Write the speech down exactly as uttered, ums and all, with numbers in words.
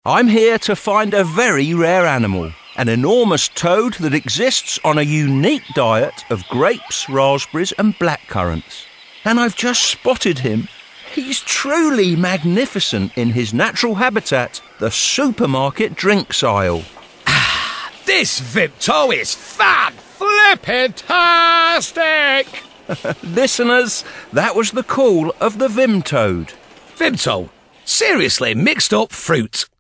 I'm here to find a very rare animal, an enormous toad that exists on a unique diet of grapes, raspberries and blackcurrants. And I've just spotted him. He's truly magnificent in his natural habitat, the supermarket drinks aisle. Ah, this Vimtoad is fan-flippin-tastic! Listeners, that was the call of the Vimtoad. Vimtoad, seriously mixed up fruit.